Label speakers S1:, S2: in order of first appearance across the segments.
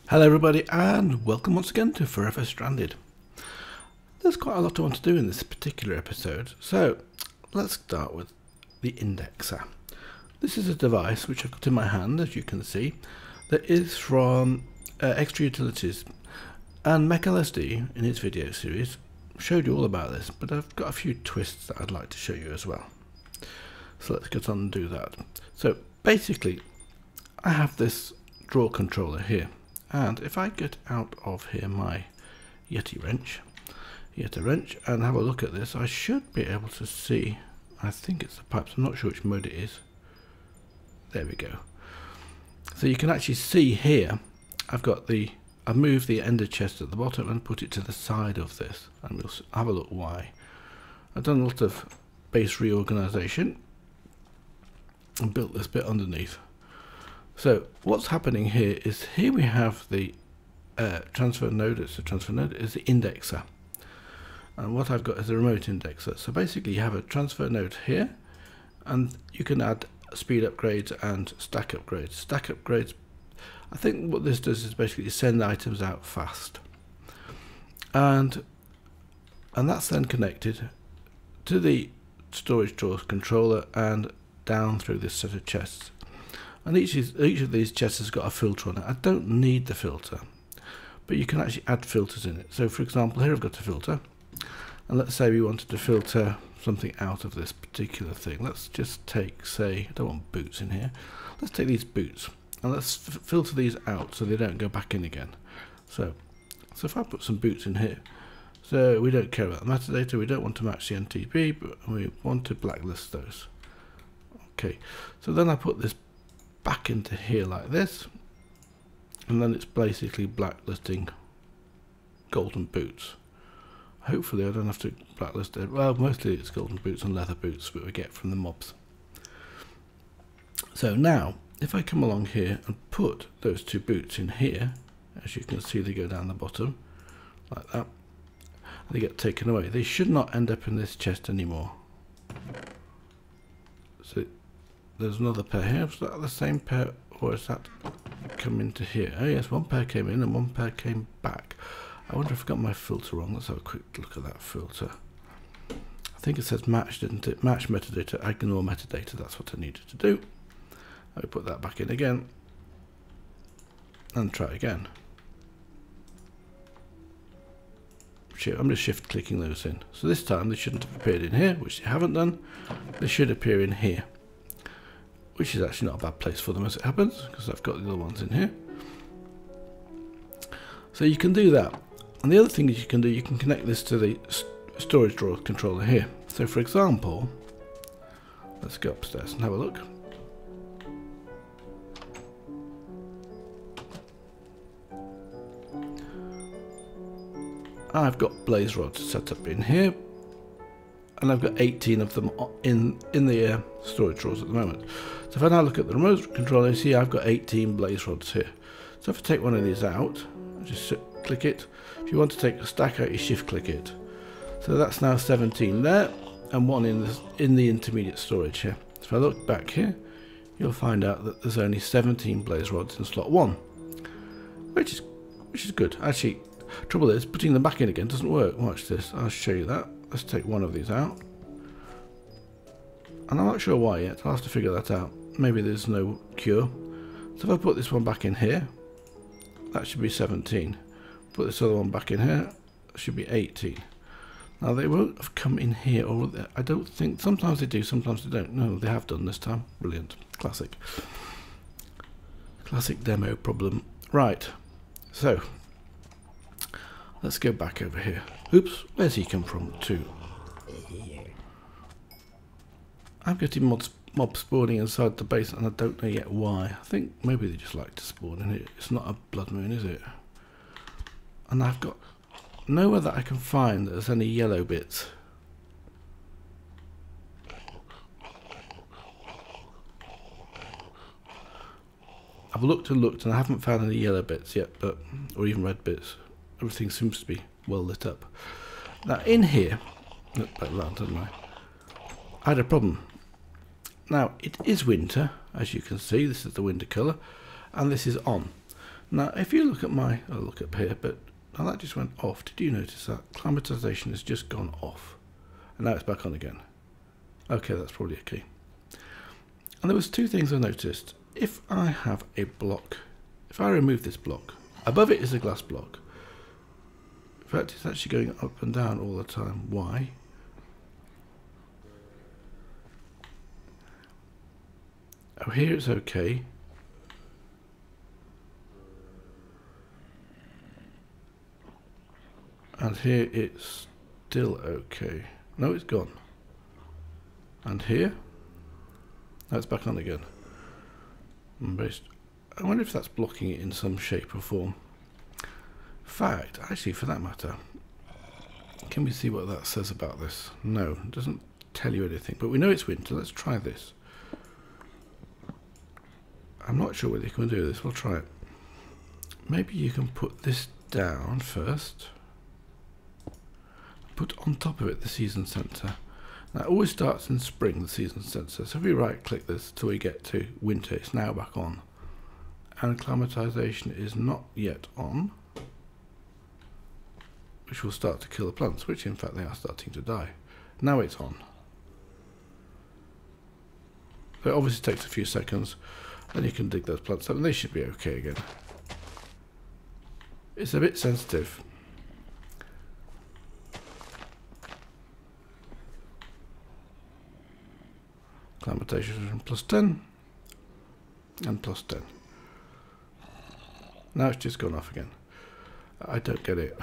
S1: Hello everybody and welcome once again to Forever Stranded. There's quite a lot I want to do in this particular episode, so let's start with the indexer. This is a device which I've got in my hand, as you can see, that is from Extra Utilities, and MechLSD in his video series showed you all about this, but I've got a few twists that I'd like to show you as well. So let's get on and do that. So basically I have this draw controller here. And if I get out of here my Yeti wrench, and have a look at this, I should be able to see, I think it's the pipes, I'm not sure which mode it is. There we go. So you can actually see here, I've moved the ender chest at the bottom and put it to the side of this, and we'll have a look why. I've done a lot of base reorganization and built this bit underneath. So what's happening here is we have the transfer node. It's a transfer node. Is the indexer, and what I've got is a remote indexer. So basically, you have a transfer node here, and you can add speed upgrades and stack upgrades. Stack upgrades. I think what this does is basically send items out fast, and that's then connected to the storage drawer controller and down through this set of chests. And each of these chests has got a filter on it. I don't need the filter, but you can actually add filters in it. So for example, here I've got a filter, and let's say we wanted to filter something out of this particular thing. Let's just take, say, I don't want boots in here. Let's take these boots, and let's filter these out so they don't go back in again. So if I put some boots in here, so we don't care about the metadata, we don't want to match the NTP, but we want to blacklist those. Okay, so then I put this back into here like this, and then it's basically blacklisting golden boots. Hopefully I don't have to blacklist it. Well, mostly it's golden boots and leather boots that we get from the mobs. So now if I come along here and put those two boots in here, as you can see they go down the bottom like that, and they get taken away. They should not end up in this chest anymore. So there's another pair here. Is that the same pair, or is that come into here? Oh yes, one pair came in and one pair came back. I wonder if I got my filter wrong. Let's have a quick look at that filter. I think it says match, didn't it? Match metadata, ignore metadata. That's what I needed to do. I put that back in again and try again. I'm just shift clicking those in. So this time they shouldn't have appeared in here, which they haven't done. They should appear in here, which is actually not a bad place for them as it happens, because I've got the other ones in here. So you can do that. And the other thing is you can connect this to the storage drawer controller here. So for example, let's go upstairs and have a look. I've got blaze rods set up in here, and I've got 18 of them in the storage drawers at the moment. So if I now look at the remote controller, you see I've got 18 blaze rods here. So if I take one of these out, just click it. If you want to take a stack out, you shift click it. So that's now 17 there, and one in the intermediate storage here. So if I look back here, you'll find out that there's only 17 blaze rods in slot 1, which is good. Actually, trouble is putting them back in again doesn't work. Watch this. I'll show you that. Let's take one of these out, and I'm not sure why yet. I'll have to figure that out. Maybe there's no cure. So if I put this one back in here, that should be 17. Put this other one back in here, that should be 18. Now they won't have come in here, or I don't think. Sometimes they do, sometimes they don't. No, they have done this time. Brilliant. Classic demo problem. Right, so let's go back over here. Oops, where's he come from too? I'm getting mob spawning inside the base, and I don't know yet why. I think maybe they just like to spawn in it. It's not a blood moon, is it? And I've got nowhere that I can find that there's any yellow bits. I've looked and looked, and I haven't found any yellow bits yet, or even red bits. Everything seems to be well lit up. Now in here, look back around, didn't I had a problem. Now it is winter, as you can see. This is the winter colour, and this is on. Now if you look at my, I'll look up here, but now that just went off. Did you notice that? Climatization has just gone off. And now it's back on again. Okay, that's probably a key. And there was two things I noticed. If I have a block, if I remove this block, above it is a glass block. In fact, it's actually going up and down all the time. Why? Oh, here it's okay. And here it's still okay. No, it's gone. And here, that's back on again. I wonder if that's blocking it in some shape or form. In fact, actually, for that matter, can we see what that says about this? No, it doesn't tell you anything, but we know it's winter. Let's try this. I'm not sure whether you can do this. We'll try it. Maybe you can put this down first. Put on top of it the season sensor. Now it always starts in spring, the season sensor. So if we right click this till we get to winter, it's now back on. And climatization is not yet on, which will start to kill the plants, which in fact they are starting to die. Now it's on. So it obviously takes a few seconds, then you can dig those plants up and they should be okay again. It's a bit sensitive. Climatization +10 and +10. Now it's just gone off again. I don't get it.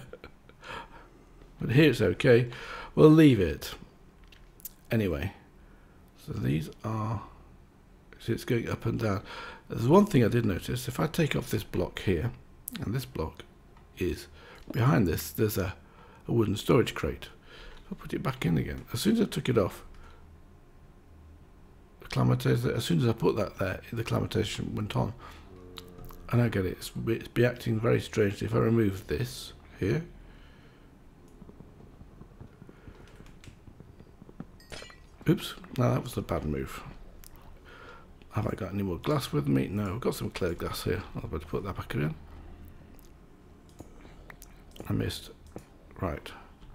S1: But here it's okay. We'll leave it. Anyway, so these are, see it's going up and down. There's one thing I did notice. If I take off this block here, and this block is behind this, there's a wooden storage crate. I'll put it back in again. As soon as I took it off, as soon as I put that there, the climatization went on. And I get it, it's be acting very strangely. If I remove this here, oops, no, that was a bad move. Have I got any more glass with me? No, I've got some clear glass here. I'll better put that back in. I missed. Right.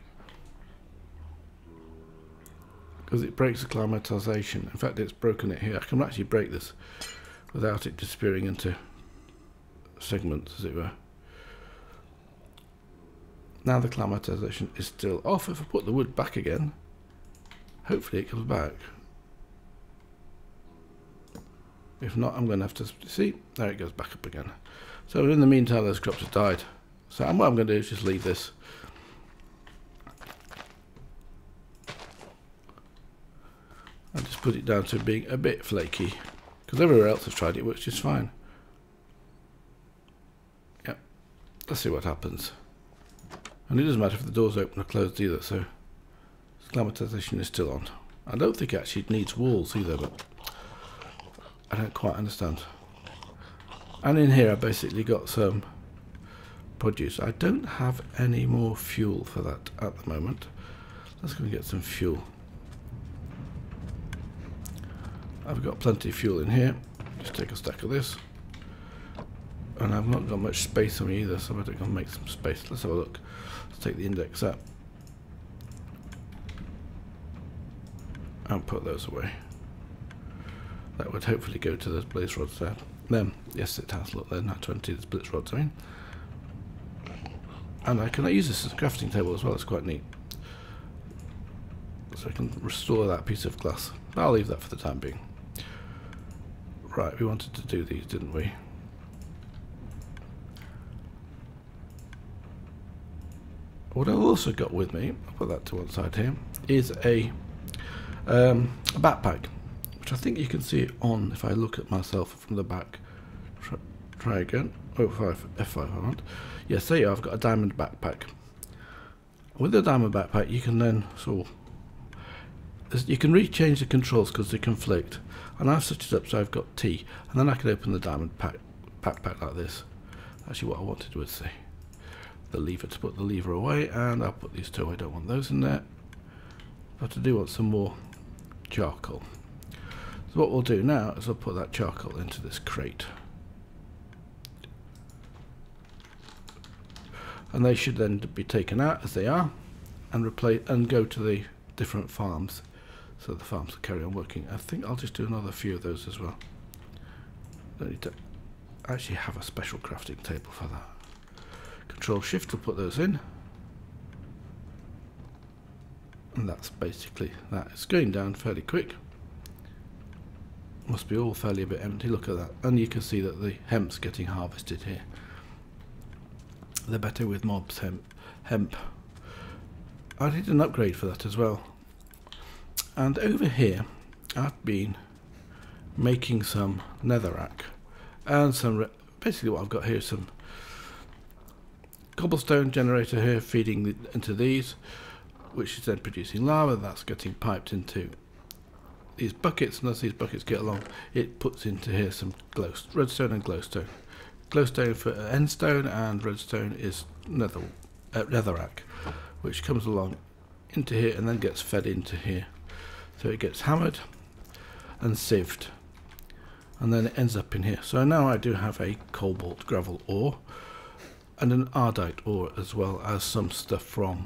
S1: Because it breaks the climatization. In fact, it's broken it here. I can actually break this without it disappearing into segments, as it were. Now the climatization is still off. If I put the wood back again, hopefully it comes back. If not, I'm going to have to see. There it goes back up again. So in the meantime, those crops have died. So what I'm going to do is just leave this. And just put it down to being a bit flaky, because everywhere else I've tried it works just fine. Yep, let's see what happens. And it doesn't matter if the door's open or closed either, so climatization is still on. I don't think it actually needs walls either, but I don't quite understand. And in here I basically got some produce. I don't have any more fuel for that at the moment. Let's go and get some fuel. I've got plenty of fuel in here. Just take a stack of this. And I've not got much space on me either, so I'm going to make some space. Let's have a look. Let's take the index out and put those away. That would hopefully go to those blaze rods there. Then, yes, it has. Look, they're now 20 split rods, I mean. And I can use this as a crafting table as well. It's quite neat. So I can restore that piece of glass. I'll leave that for the time being. Right, we wanted to do these, didn't we? What I've also got with me, I'll put that to one side here, is a backpack, which I think you can see it on if I look at myself from the back. Try again. Oh, F5 I want. Yes, there you are. I've got a diamond backpack. With the diamond backpack, you can then you can rechange the controls because they conflict. And I've set it up so I've got T, and then I can open the diamond backpack like this. Actually, what I wanted was the lever to put the lever away, and I'll put these two. I don't want those in there, but I do want some more charcoal. So what we'll do now is I'll put that charcoal into this crate. and they should then be taken out as they are and replace and go to the different farms, so the farms will carry on working. I think I'll just do another few of those as well. Don't need to actually have a special crafting table for that. Control Shift to put those in, and that's basically that. It's going down fairly quick. Must be all fairly a bit empty. Look at that, and you can see that the hemp's getting harvested here. They're better with mobs hemp. I did an upgrade for that as well. And over here I've been making some netherrack and some basically what I've got here is some cobblestone generator here feeding into these, which is then producing lava. That's getting piped into these buckets, and as these buckets get along, it puts into here some redstone and glowstone. Glowstone for endstone, and redstone is netherrack, which comes along into here and then gets fed into here. So it gets hammered and sieved, and then it ends up in here. So now I do have a cobalt gravel ore and an ardite ore, as well as some stuff from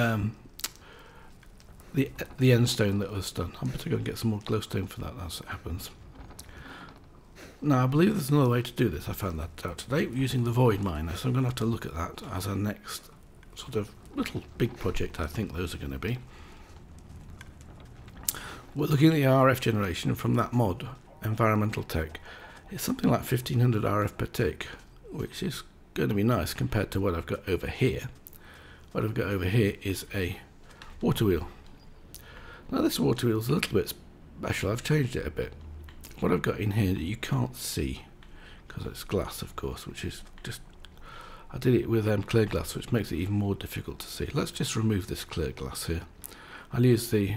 S1: the endstone that was done. I'm better go and get some more glowstone for that as it happens. Now I believe there's another way to do this. I found that out today using the void miner, so I'm going to have to look at that as our next sort of little big project. I think those are going to be. We're looking at the RF generation from that mod, Environmental Tech. It's something like 1500 RF per tick, which is going to be nice compared to what I've got over here. What I've got over here is a water wheel. Now this water wheel is a little bit special. I've changed it a bit. What I've got in here that you can't see, because it's glass of course, which is just, I did it with clear glass, which makes it even more difficult to see. Let's just remove this clear glass here. I'll use the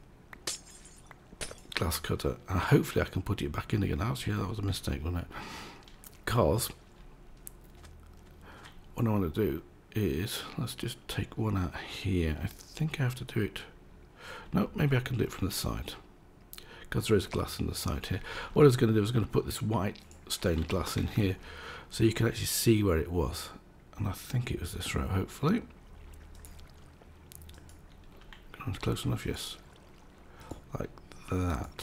S1: glass cutter, and hopefully I can put it back in again. Actually, that was a mistake, wasn't it? Because what I want to do is, let's just take one out here. I think I have to do it. No, maybe I can do it from the side, because there is glass in the side here. What I was going to do is going to put this white stained glass in here, so you can actually see where it was. And I think it was this row, hopefully. Close enough, yes. Like that.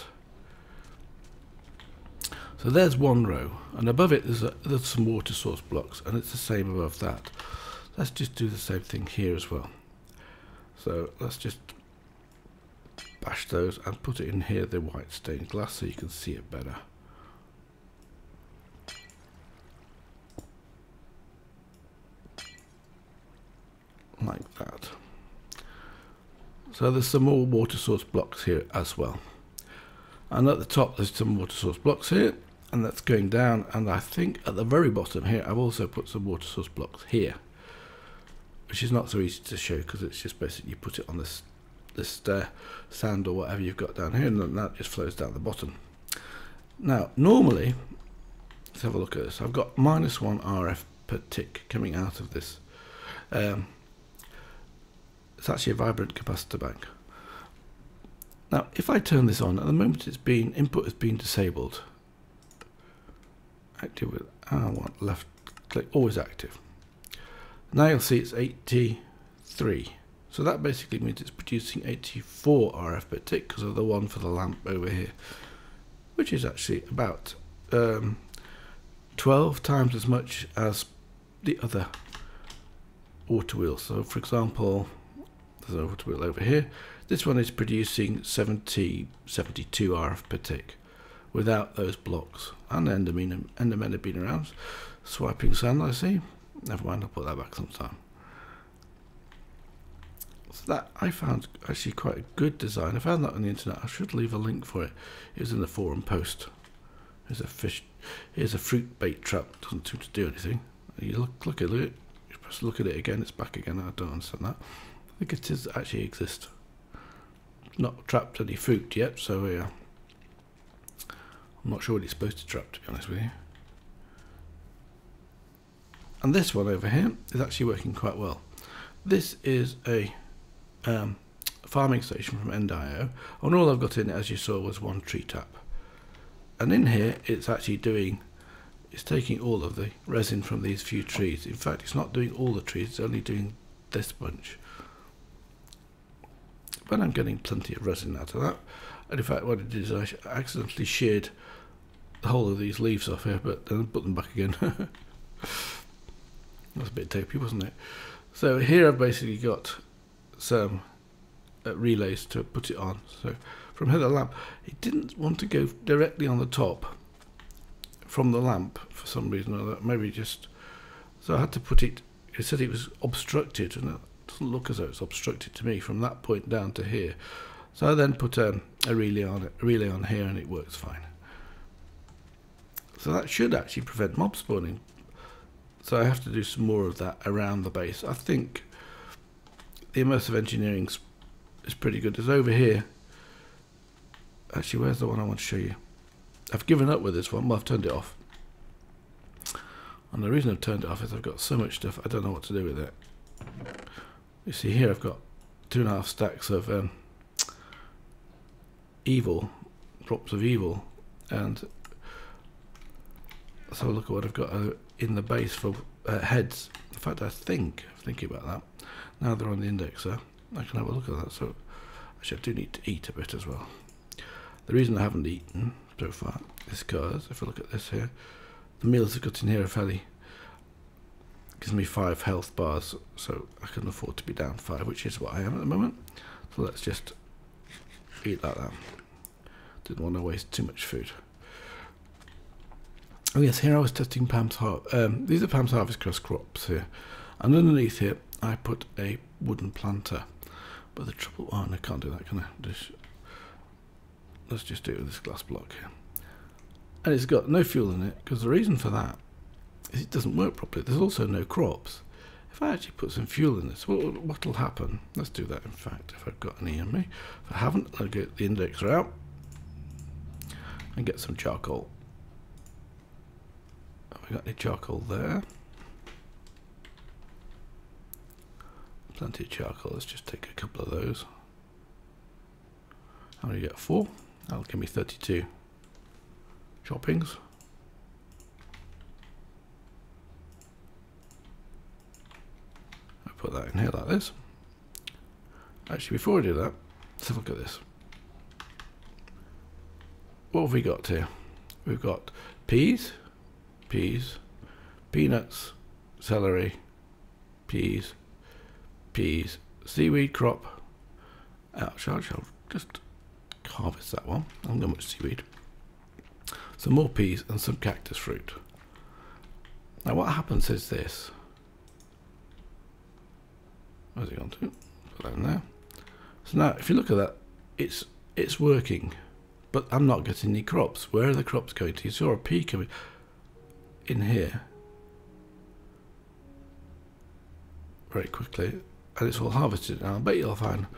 S1: So there's one row, and above it there's some water source blocks, and it's the same above that. Let's just do the same thing here as well. So let's just bash those and put it in here, the white stained glass, so you can see it better. Like that. So there's some more water source blocks here as well. And at the top there's some water source blocks here, and that's going down, and I think at the very bottom here I've also put some water source blocks here, which is not so easy to show because it's just basically you put it on this sand or whatever you've got down here, and then that just flows down the bottom. Now normally, let's have a look at this. I've got -1 RF per tick coming out of this. It's actually a vibrant capacitor bank. Now if I turn this on, at the moment it's been, input has been disabled. Active with R1, left click, always active. Now you'll see it's 83. So that basically means it's producing 84 RF per tick because of the one for the lamp over here, which is actually about 12 times as much as the other water wheel. So for example, there's a water wheel over here. This one is producing 72 RF per tick without those blocks. And Endermen have been around swiping sand, I see. Never mind, I'll put that back sometime. So that I found actually quite a good design. I found that on the internet. I should leave a link for it. It was in the forum post. Here's a fish. Here's a fruit bait trap. Doesn't seem to do anything. You look at it. You press look at it again. It's back again. I don't understand that. I think it does actually exist. Not trapped any fruit yet, so yeah. I'm not sure what it's supposed to trap, to be honest with you. And this one over here is actually working quite well. This is a farming station from End.io, and all I've got in it, as you saw, was one tree tap. And in here, it's actually doing it's taking all of the resin from these few trees. In fact, it's not doing all the trees, it's only doing this bunch. But I'm getting plenty of resin out of that. And in fact, what it did is I accidentally sheared the whole of these leaves off here, but then put them back again. That's a bit tapey, wasn't it? So here I've basically got some relays to put it on. So from here the lamp, it didn't want to go directly on the top from the lamp for some reason or other. Maybe just, so I had to put it, it said it was obstructed, and it doesn't look as though it's obstructed to me from that point down to here. So I then put a relay on here, and it works fine. So that should actually prevent mob spawning. So I have to do some more of that around the base. I think the immersive engineering is pretty good. It's over here. Actually, where's the one I want to show you? I've given up with this one. Well, I've turned it off. And the reason I've turned it off is I've got so much stuff, I don't know what to do with it. You see here I've got 2.5 stacks of evil, drops of evil, and let's have a look at what I've got in the base for heads. In fact, I'm thinking about that. Now they're on the indexer, I can have a look at that. So actually I do need to eat a bit as well. The reason I haven't eaten so far is because if I look at this here, the meals I've got in here are fairly, gives me 5 health bars, so I can afford to be down 5, which is what I am at the moment. So let's just eat like that. Didn't want to waste too much food. Oh yes, here I was testing Pam's Harvest. These are Pam's Harvest Crust crops here, and underneath here I put a wooden planter. But the trouble, oh, I can't do that, can I? Let's just do it with this glass block here. And it's got no fuel in it, because the reason for that is it doesn't work properly. There's also no crops. If I actually put some fuel in this, what will happen? Let's do that, in fact, if I've got any in me. If I haven't, I'll get the indexer out and get some charcoal. Have I got any charcoal there? Plenty of charcoal. Let's just take a couple of those. How many do you get? 4? That'll give me 32 choppings. I put that in here like this. Actually, before I do that, let's have a look at this. What have we got here? We've got peas, peanuts, celery, peas, seaweed crop. Ouch, I'll just harvest that one. I haven't got much seaweed. Some more peas and some cactus fruit. Now what happens is this. Where's it gone to? Put that in there. So now if you look at that, it's working, but I'm not getting any crops. Where are the crops going to? You saw a pea coming in here very quickly, and it's all harvested now. I bet you'll find.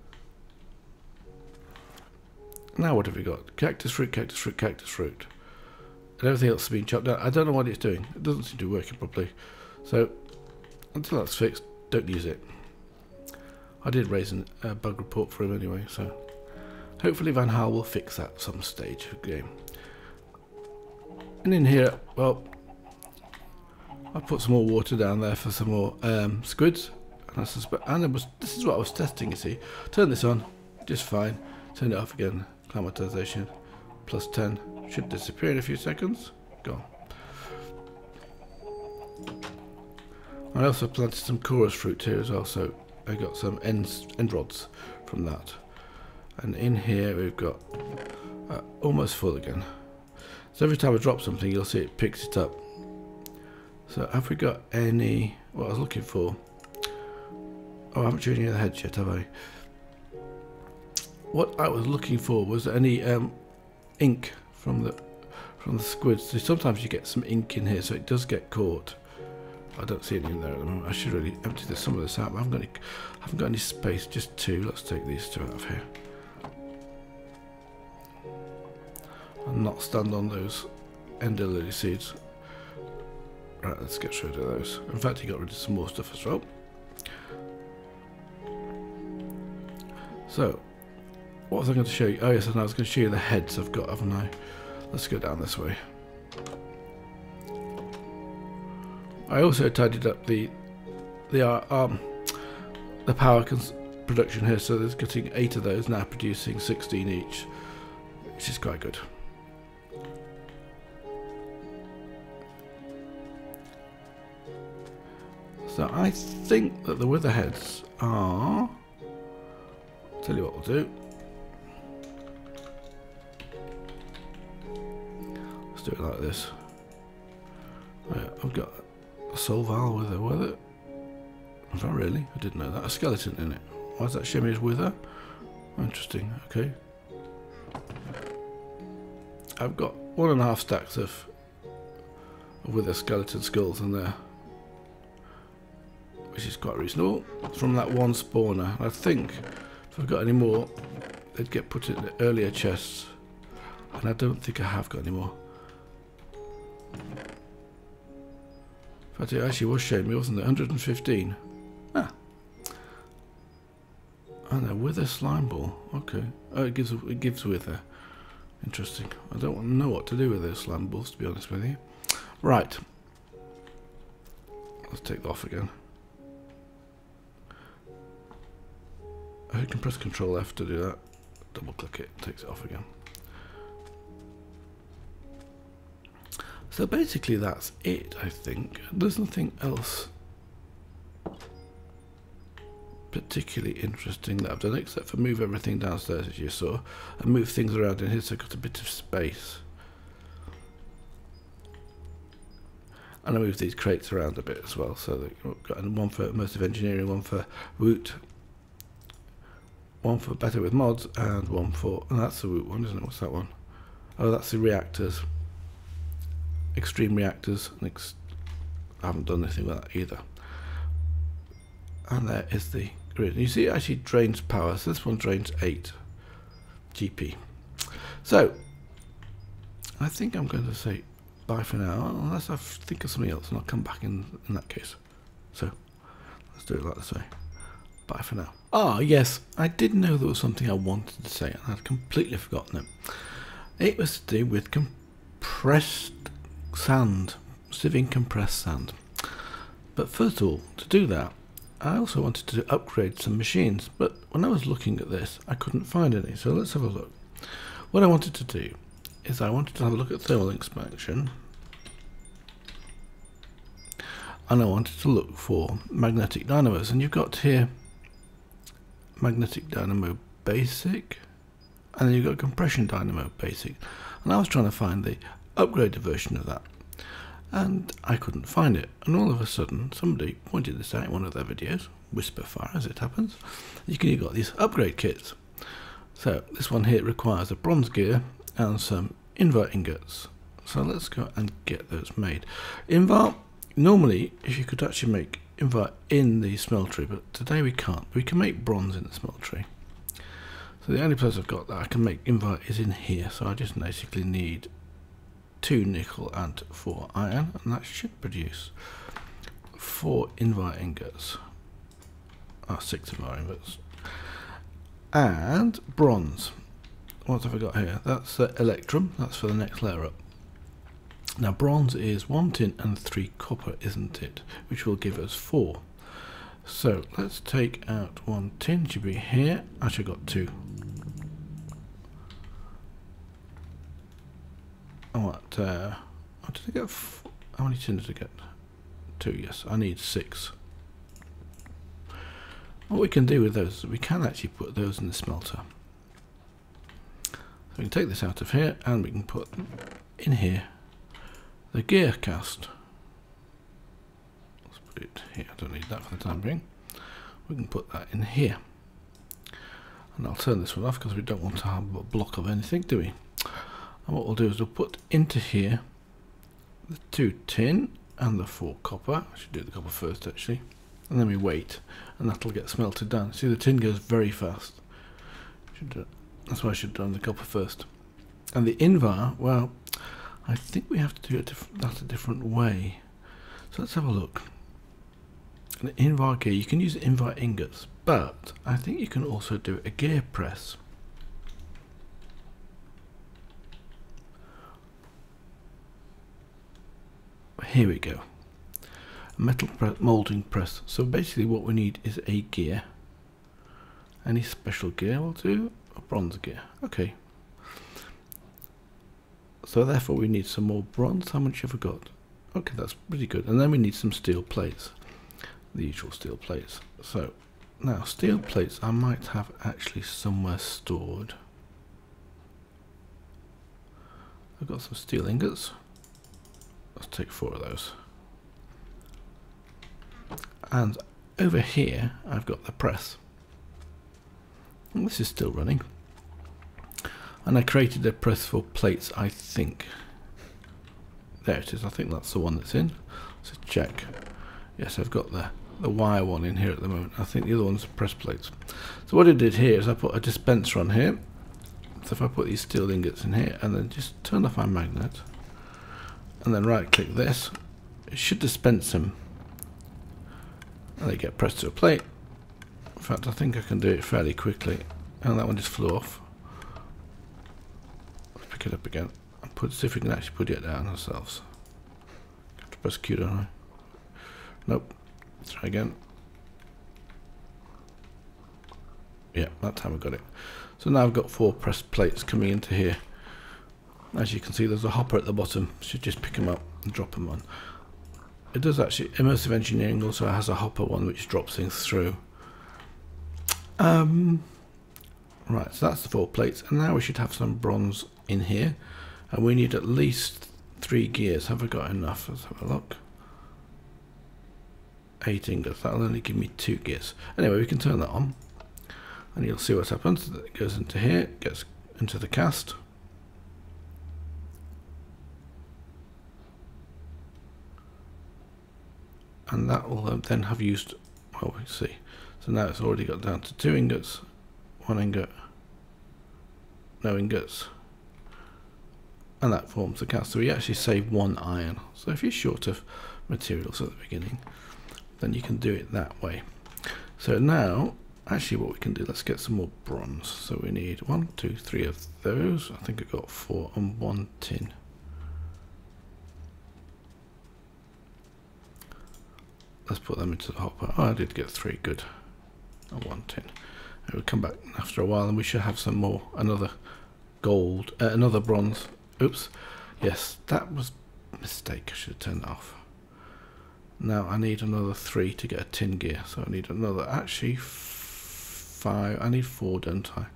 S1: Now what have we got? Cactus fruit, cactus fruit, cactus fruit. And everything else has been chopped down. I don't know what it's doing. It doesn't seem to be working properly. So until that's fixed, don't use it. I did raise a bug report for him anyway, so hopefully Van Hal will fix that at some stage of the game. And in here, well, I put some more water down there for some more squids. And this is what I was testing, you see. Turn this on, just fine. Turn it off again. Climatization +10 should disappear in a few seconds. Gone. I also planted some chorus fruit here as well, so I got some end rods from that. And in here we've got almost full again. So every time I drop something, you'll see it picks it up. So have we got any? What I was looking for. Oh, I haven't shown you the heads yet, have I? What I was looking for was any ink from the squids. So sometimes you get some ink in here, so it does get caught. I don't see any in there at the moment. I should really empty some of this out, but I haven't got any space. Just 2. Let's take these 2 out of here, and not stand on those ender lily seeds. Right, let's get rid of those. In fact, he got rid of some more stuff as well. So what was I going to show you? Oh yes, and I was going to show you the heads I've got, haven't I? Let's go down this way. I also tidied up the power production here, so there's getting 8 of those now, producing 16 each, which is quite good. So I think that the wither heads are, I'll tell you what we'll do. Let's do it like this. I've got a soul vial with a wither. Is that really? I didn't know that. A skeleton in it. Why does that show me as wither? Interesting. Okay. I've got 1.5 stacks of wither skeleton skulls in there, which is quite reasonable, from that one spawner. I think if I've got any more, they'd get put in the earlier chests, and I don't think I have got any more. In fact, it actually was showing me, wasn't it? 115. Ah. And a wither slime ball. Okay. Oh, it gives wither. Interesting. I don't know what to do with those slime balls, to be honest with you. Right. Let's take that off again. I can press Control F to do that. Double click it, takes it off again. So basically that's it, I think. There's nothing else particularly interesting that I've done, except for move everything downstairs, as you saw, and move things around in here so I've got a bit of space. And I move these crates around a bit as well, so that you've got one for immersive engineering, one for root, one for better with mods, and one for, and that's the root one, isn't it? What's that one? Oh, that's the reactors. Extreme reactors. I haven't done anything with that either. And there is the grid. You see it actually drains power, so this one drains 8 GP. So I think I'm going to say bye for now, unless I think of something else, and I'll come back in that case. So let's do it like this way. Bye for now. Ah, yes, I did know there was something I wanted to say, and I'd completely forgotten it. It was to do with compressed sand, sieving compressed sand. But first of all, to do that, I also wanted to upgrade some machines, but when I was looking at this, I couldn't find any. So let's have a look. What I wanted to do is I wanted to have a look at thermal expansion, and I wanted to look for magnetic dynamos, and you've got here magnetic dynamo basic, and then you've got compression dynamo basic, and I was trying to find the upgraded version of that, and I couldn't find it. And all of a sudden somebody pointed this out in one of their videos, Whisperfire as it happens. You've got these upgrade kits. So this one here requires a bronze gear and some invert ingots, so let's go and get those made. Invert, normally if you could actually make invert in the smeltery, but today we can't. We can make bronze in the smeltery. So the only place I've got that I can make invert is in here, so I just basically need 2 nickel and 4 iron, and that should produce 4 invert ingots. 6 invert ingots. And bronze. What have I got here? That's electrum, that's for the next layer up. Now bronze is 1 tin and 3 copper, isn't it? Which will give us 4. So let's take out 1 tin, should be here. Actually got 2. What did I get? How many tins did I get? 2, yes. I need 6. What we can do with those is we can actually put those in the smelter. So we can take this out of here, and we can put in here the gear cast. Let's put it here. I don't need that for the time being. We can put that in here, and I'll turn this one off because we don't want to have a block of anything, do we? And what we'll do is we'll put into here the 2 tin and the 4 copper. I should do the copper first actually, and then we wait, and that'll get smelted down. See, the tin goes very fast. That's why I should have done the copper first. And the invar, well, I think we have to do that a different way. So let's have a look. An invar gear, you can use invar ingots, but I think you can also do a gear press. Here we go. metal moulding press. So basically what we need is a gear. Any special gear will do. A bronze gear. Okay. So therefore we need some more bronze. How much have we got? Okay, that's pretty good. And then we need some steel plates. The usual steel plates. So now steel plates I might have actually somewhere stored. I've got some steel ingots. Let's take 4 of those. And over here I've got the press. And this is still running. And I created a press for plates, I think. There it is, I think that's the one that's in. So check. Yes, I've got the wire one in here at the moment. I think the other one's press plates. So what I did here is I put a dispenser on here. So if I put these steel ingots in here and then just turn off my magnet and then right click this, it should dispense them. And they get pressed to a plate. In fact, I think I can do it fairly quickly. And that one just flew off. Let's pick it up again and see if we can actually put it down ourselves. Have to press Q, don't I? Nope. Let's try again. Yeah, that time I got it. So now I've got 4 pressed plates coming into here. As you can see, there's a hopper at the bottom. Should just pick them up and drop them on. It does actually. Immersive Engineering also has a hopper one which drops things through. Right, so that's the 4 plates, and now we should have some bronze in here, and we need at least 3 gears. Have I got enough? Let's have a look. 8 ingots. That'll only give me 2 gears. Anyway, we can turn that on, and you'll see what happens. It goes into here, gets into the cast. And that will then have used, well, we see. So now it's already got down to 2 ingots, 1 ingot, no ingots, and that forms the cast. So we actually save 1 iron. So if you're short of materials at the beginning, then you can do it that way. So now, actually what we can do, let's get some more bronze. So we need 1, 2, 3 of those. I think I got 4 and 1 tin. Let's put them into the hopper. Oh, I did get 3, good. And 1 tin. And we'll come back after a while and we should have some more, another gold, another bronze. Oops. Yes, that was a mistake. I should have turned that off. Now I need another 3 to get a tin gear. So I need another, actually 5. I need 4, don't I?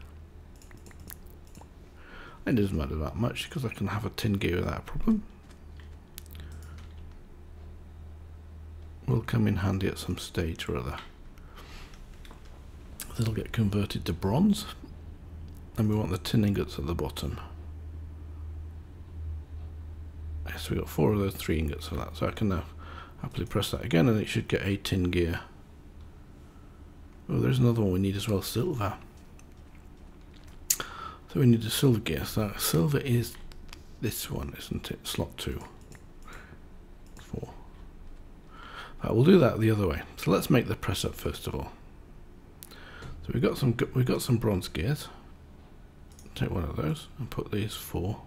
S1: It doesn't matter that much because I can have a tin gear without a problem. Will come in handy at some stage or other. It'll get converted to bronze, and we want the tin ingots at the bottom. Yes, we got 4 of those 3 ingots of that, so I can now happily press that again, and it should get a tin gear. Oh, there's another one we need as well, silver. So we need a silver gear. So silver is this one, isn't it? Slot 2. 4. We'll do that the other way. So let's make the press up first of all. So we've got some bronze gears. Take one of those and put these 4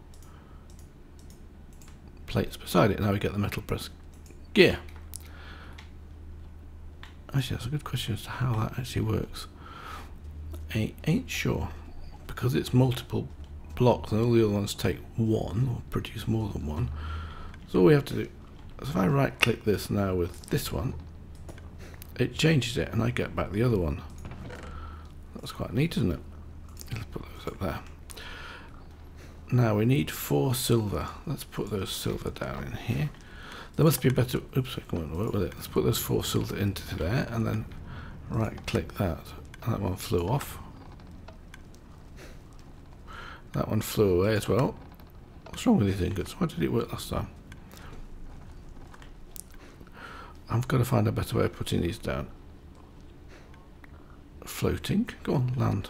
S1: plates beside it. Now we get the metal press gear. Actually, that's a good question as to how that actually works. I ain't sure, because it's multiple blocks and all the other ones take 1 or produce more than 1. So all we have to do. So if I right click this now with this one, it changes it and I get back the other one. That's quite neat, isn't it? Let's put those up there. Now we need 4 silver. Let's put those silver down in here. There must be a better, oops, I can't work with it. Let's put those 4 silver into there and then right click that. And that one flew off. That one flew away as well. What's wrong with these ingots? Why did it work last time? I've got to find a better way of putting these down. Floating. Go on, land.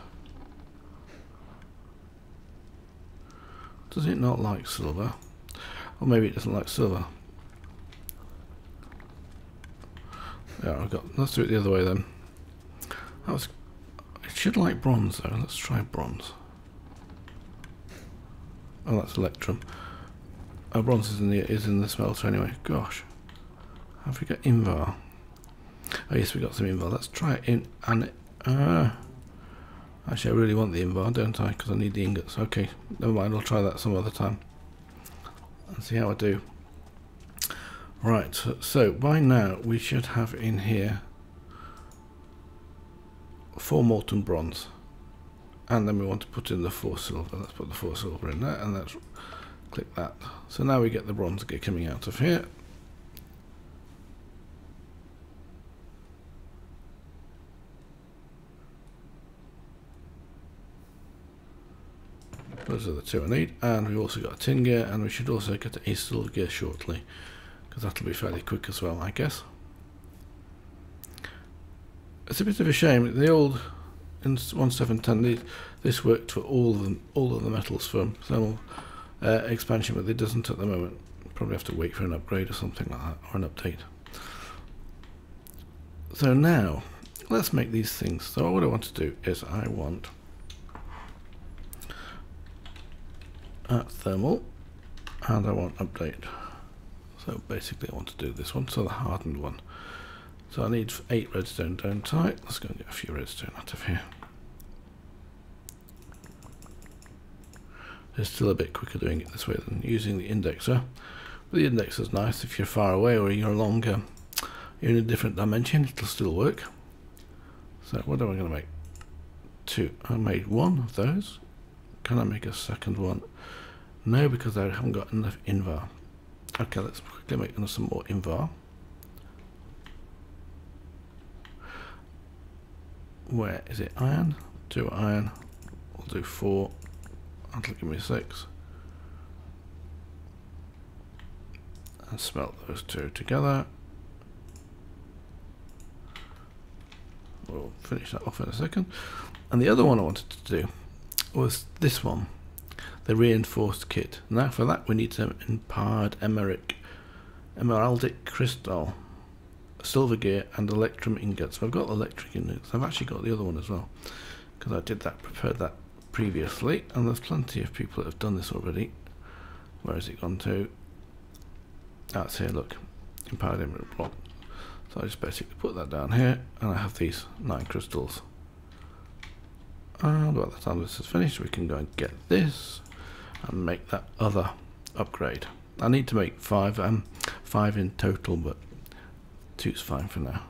S1: Does it not like silver? Or maybe it doesn't like silver. Yeah, let's do it the other way then. It should like bronze though. Let's try bronze. Oh, that's electrum. Oh, bronze is in the smelter anyway. Gosh. Have we got invar? Oh yes, we got some invar. Let's try it in. And actually, I really want the invar, don't I? Because I need the ingots. Okay, never mind. I'll try that some other time. Let's see how I do. Right. So by now we should have in here 4 molten bronze, and then we want to put in the 4 silver. Let's put the 4 silver in there, and let's click that. So now we get the bronze gear coming out of here. Those are the 2 I need, and we've also got a tin gear, and we should also get a silver gear shortly, because that'll be fairly quick as well, I guess. It's a bit of a shame. The old in 1.7.10, this worked for all of the metals from thermal expansion, but it doesn't at the moment. Probably have to wait for an upgrade or something like that, or an update. So now let's make these things. So what I want to do is I want thermal, and I want update. So basically I want to do this one, so the hardened one. So I need 8 redstone, don't I? Let's go and get a few redstone out of here. It's still a bit quicker doing it this way than using the indexer. But the indexer's nice if you're far away or you're longer, you're in a different dimension, it'll still work. So what am I going to make? 2. I made 1 of those. Can I make a second one? No, because I haven't got enough invar. Okay, let's quickly make some more invar. Where is it? Iron? 2 iron. We'll do 4. That'll give me 6. And smelt those 2 together. We'll finish that off in a second. And the other one I wanted to do was this one, the reinforced kit. Now for that we need some empowered emeraldic crystal, silver gear, and electrum ingots. So I've got electric ingots. I've actually got the other one as well, because I did that, prepared that previously, and there's plenty of people that have done this already. Where has it gone to? That's here, look, empowered emerald block. So I just basically put that down here, and I have these 9 crystals. And by the time this is finished, we can go and get this and make that other upgrade. I need to make 5 in total, but 2's fine for now.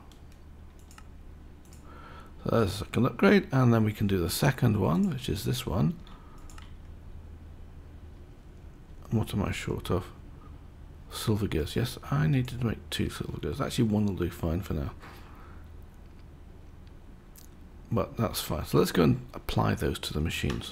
S1: So there's the second upgrade, and then we can do the second one, which is this one. And what am I short of? Silver gears. Yes, I needed to make 2 silver gears. Actually, 1 will do fine for now. But that's fine. So let's go and apply those to the machines.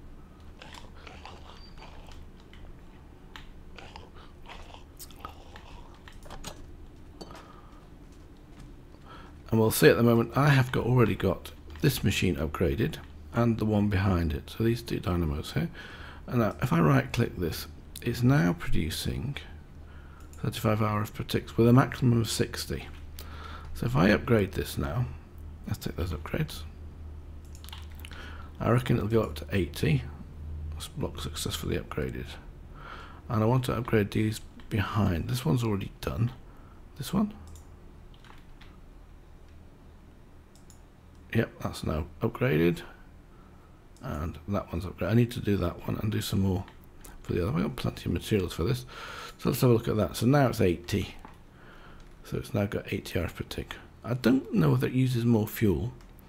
S1: And we'll see at the moment I have already got this machine upgraded and the one behind it. So these 2 dynamos here. And now if I right click this, it's now producing 35 hours per ticks with a maximum of 60. So if I upgrade this now, let's take those upgrades. I reckon it'll go up to 80. This block successfully upgraded. And I want to upgrade these behind. This one's already done. This one? Yep, that's now upgraded. And that one's upgraded. I need to do that one and do some more for the other. I've got plenty of materials for this. So let's have a look at that. So now it's 80. So it's now got 80 hours per tick. I don't know whether it uses more fuel.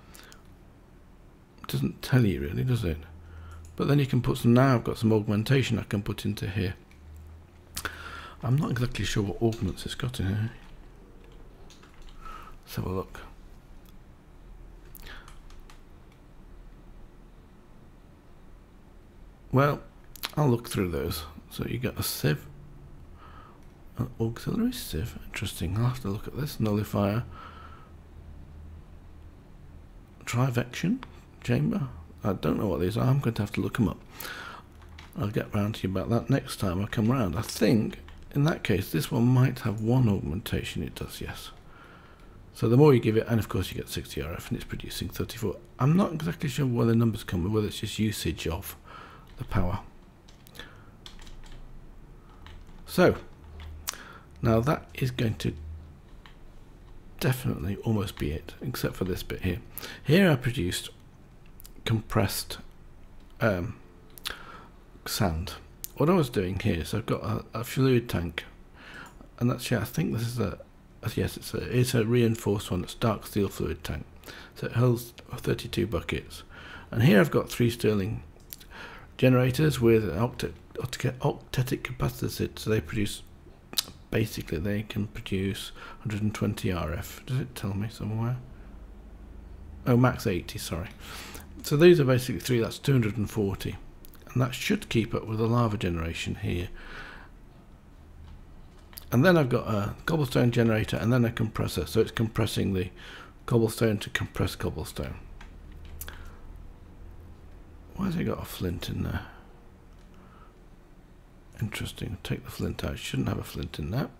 S1: It doesn't tell you really, does it? But then you can put some, now I've got some augmentation I can put into here. I'm not exactly sure what augments it's got in here. Let's have a look. Well, I'll look through those. So you got a sieve, an auxiliary sieve. Interesting. I'll have to look at this. Nullifier, trivection chamber. I don't know what these are. I'm going to have to look them up. I'll get round to you about that next time I come round. I think in that case this one might have 1 augmentation. It does, yes. So the more you give it, and of course you get 60 RF, and it's producing 34. I'm not exactly sure where the numbers come, or whether it's just usage of the power. So now that is going to definitely almost be it, except for this bit here. Here I produced compressed sand. What I was doing here is I've got a fluid tank, and actually I think this is it's a reinforced one. It's dark steel fluid tank, so it holds 32 buckets. And here I've got 3 Stirling generators with an octetic capacitors, so they produce, basically they can produce 120 RF. Does it tell me somewhere? Oh, max 80, sorry. So these are basically 3, that's 240, and that should keep up with the lava generation here. And then I've got a cobblestone generator and then a compressor, so it's compressing the cobblestone to compress cobblestone. Why has it got a flint in there? Interesting. Take the flint out. Shouldn't have a flint in that.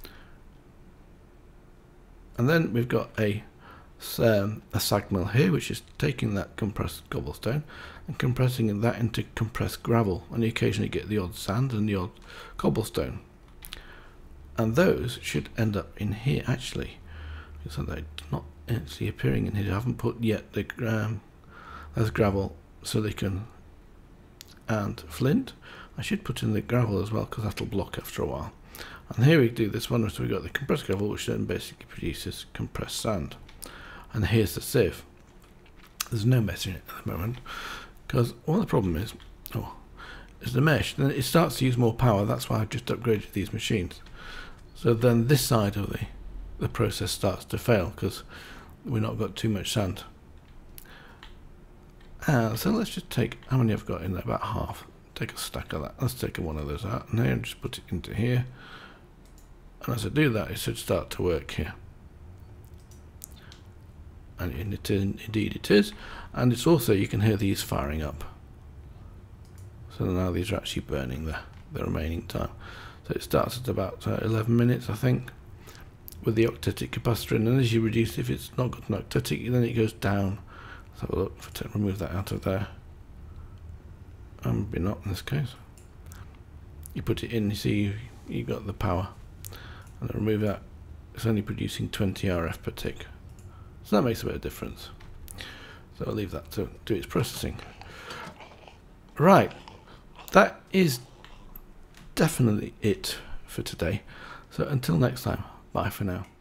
S1: And then we've got a sag mill here, which is taking that compressed cobblestone and compressing that into compressed gravel, and you occasionally get the odd sand and the odd cobblestone. And those should end up in here actually, so they're not actually appearing in here. I haven't put yet the as gravel silicon and flint. I should put in the gravel as well because that'll block after a while. And here we do this one, so we've got the compressed gravel, which then basically produces compressed sand. And here's the sieve. There's no mesh in it at the moment because well, the problem is the mesh. Then it starts to use more power. That's why I've just upgraded these machines. So then this side of the process starts to fail because we've not got too much sand. So let's just take, how many I've got in there? About half. Take a stack of that. Let's take one of those out and then just put it into here. And as I do that, it should start to work here. And indeed it is. And it's also, you can hear these firing up. So now these are actually burning the remaining time. So it starts at about 11 minutes, I think, with the octetic capacitor. And then as you reduce, if it's not got an octetic, then it goes down. Let's have a look. Remove that out of there. Maybe not in this case. You put it in, you see you got the power. And then remove that. It's only producing 20 RF per tick. So that makes a bit of difference. So I'll leave that to do its processing. Right. That is definitely it for today. So until next time, bye for now.